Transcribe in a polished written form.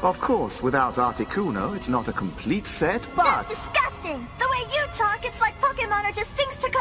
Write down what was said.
Of course, without Articuno, it's not a complete set, but... That's disgusting! The way you talk, it's like Pokemon are just things to